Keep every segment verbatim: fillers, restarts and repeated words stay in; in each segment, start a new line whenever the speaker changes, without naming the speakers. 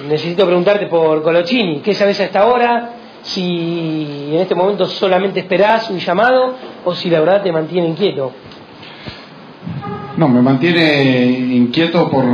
necesito preguntarte por Colochini, ¿qué sabes hasta ahora? Si en este momento solamente esperás un llamado o si la verdad te mantiene inquieto.
No, me mantiene inquieto por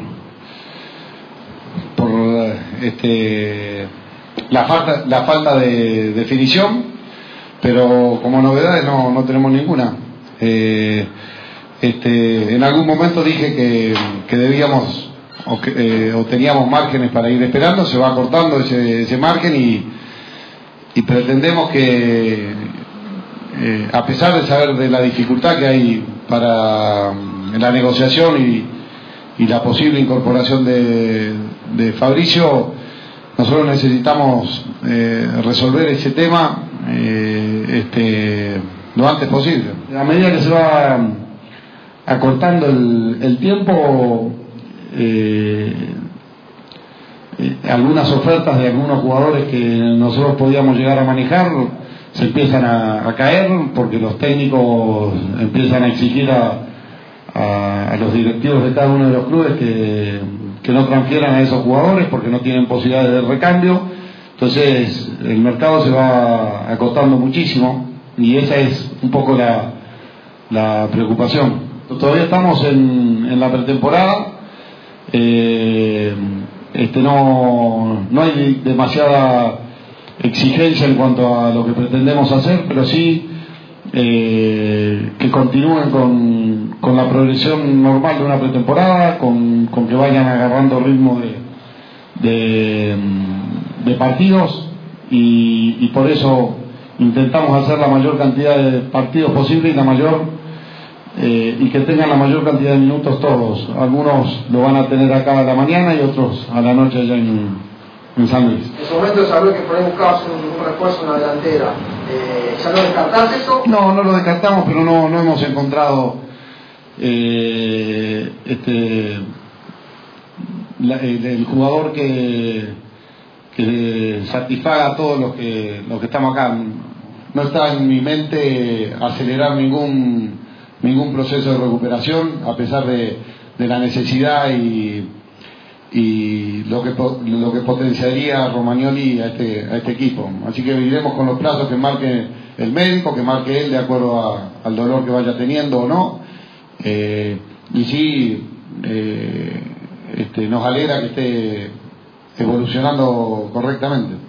por este la falta la falta de definición, pero como novedades no, no tenemos ninguna. Eh, este, en algún momento dije que, que debíamos o, que, eh, o teníamos márgenes para ir esperando, se va cortando ese, ese margen y, y pretendemos que eh, a pesar de saber de la dificultad que hay para la negociación y, y la posible incorporación de, de Fabricio, nosotros necesitamos eh, resolver ese tema eh, este, lo antes posible. A medida que se va acortando el, el tiempo, eh, eh, algunas ofertas de algunos jugadores que nosotros podíamos llegar a manejar se empiezan a, a caer porque los técnicos empiezan a exigir a, a, a los directivos de cada uno de los clubes que, que no transfieran a esos jugadores porque no tienen posibilidades de recambio. Entonces el mercado se va acotando muchísimo y esa es un poco la, la preocupación. Todavía estamos en, en la pretemporada, eh, este no, no hay demasiada exigencia en cuanto a lo que pretendemos hacer, pero sí eh, que continúen con, con la progresión normal de una pretemporada, con, con que vayan agarrando ritmo de, de, de partidos y, y por eso intentamos hacer la mayor cantidad de partidos posible y la mayor eh, y que tengan la mayor cantidad de minutos todos. Algunos lo van a tener acá a la mañana y otros a la noche allá en, en San Luis.
En su momento se habló que por ahí buscabas un, un refuerzo en la delantera. Eh, ¿Ya no descartás eso?
No, no lo descartamos, pero no, no hemos encontrado eh, este la, el, el jugador que, que satisfaga a todos los que, los que estamos acá. No está en mi mente acelerar ningún ningún proceso de recuperación, a pesar de, de la necesidad y, y lo que lo que potenciaría a Romagnoli a este, a este equipo. Así que iremos con los plazos que marque el médico, que marque él de acuerdo a, al dolor que vaya teniendo o no. Eh, y sí, eh, este, nos alegra que esté evolucionando correctamente.